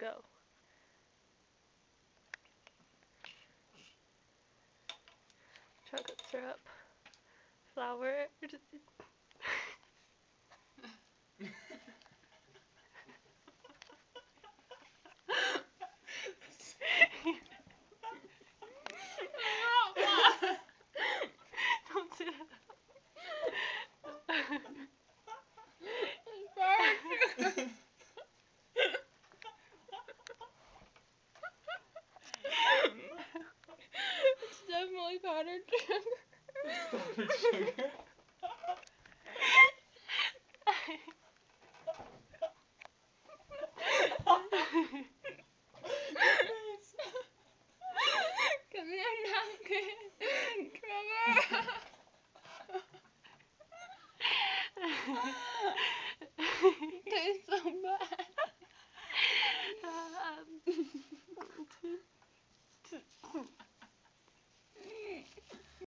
Go. Chocolate syrup. Flour. Don't say that. It's definitely powdered sugar. Powdered sugar? Give me a napkin, Trevor. Tastes so bad.